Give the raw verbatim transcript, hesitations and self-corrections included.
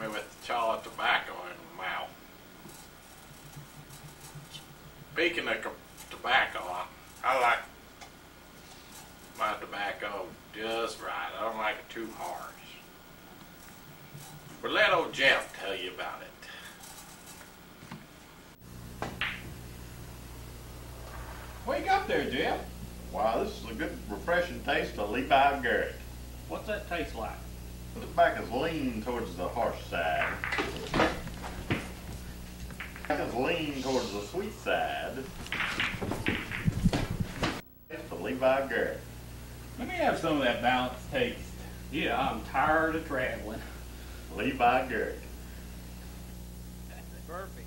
me with the chaw of tobacco in my mouth. Speaking of tobacco, I, I like my tobacco just right. I don't like it too harsh. But let old Jeff tell you about it. Wake up there, Jeff. Wow, this is a good, refreshing taste of Levi Garret. What's that taste like? The tobacco's lean towards the harsh side. Tobacco's lean towards the sweet side. It's the Levi Garret. Let me have some of that balanced taste. Yeah, I'm tired of traveling. Levi Garret. Perfect.